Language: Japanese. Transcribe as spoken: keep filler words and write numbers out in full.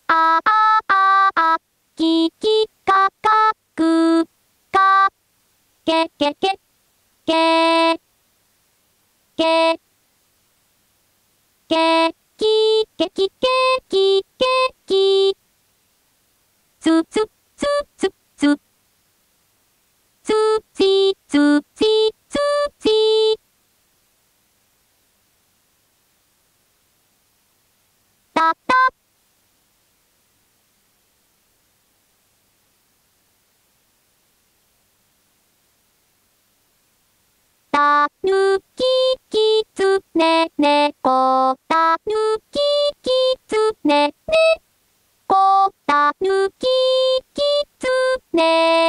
ああああ、ききかかくか、けけけ、け、け、け、きけきけきけき、つつつつつ、つちつちつち、たた、たぬききつねねこ、たぬききつねねこ、たぬききつね